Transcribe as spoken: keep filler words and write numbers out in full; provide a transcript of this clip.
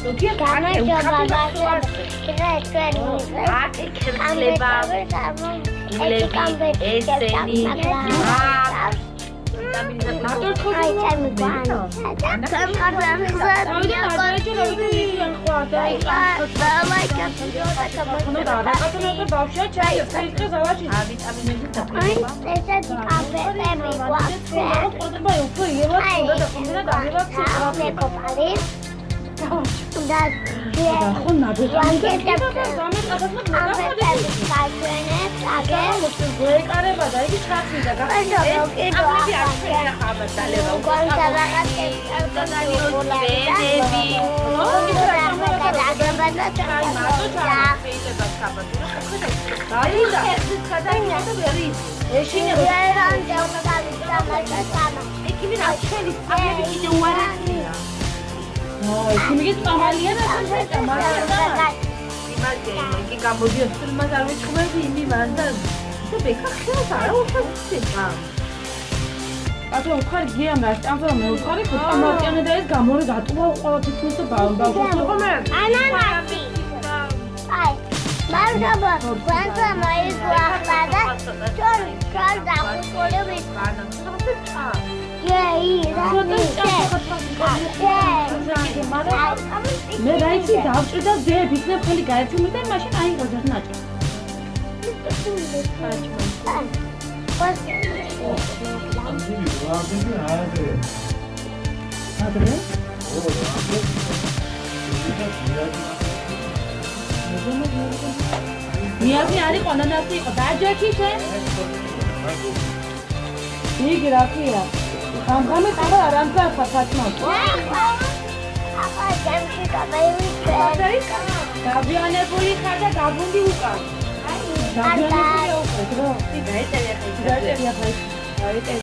Ато უხარ გია მასტანზე მე უხარი ფოტომატიანე და ეს გამორე დატუვა ყველაფერს და ბავშვი ხომ მე ანანასი აი მარგაბა გვანდა მაიგვა ხადა ჩორ ჩორ დაყოლები მე რაიცი დავჭირდა ძე ბიზნეს ხელი გაერთმი და მაშინ აიღო და ნაჭი ადრე მიაბი არის ყანანასი იყო დაჯექი შენ იგი რაკია გამგამე ყარა არამცა ფათმა აბა ჯემში გამეივი გაბიანებული ხარ და გაბუნდი უკან აი გაბიანებული უკან დრო ი დაეწერე ხე დაეწერე ხე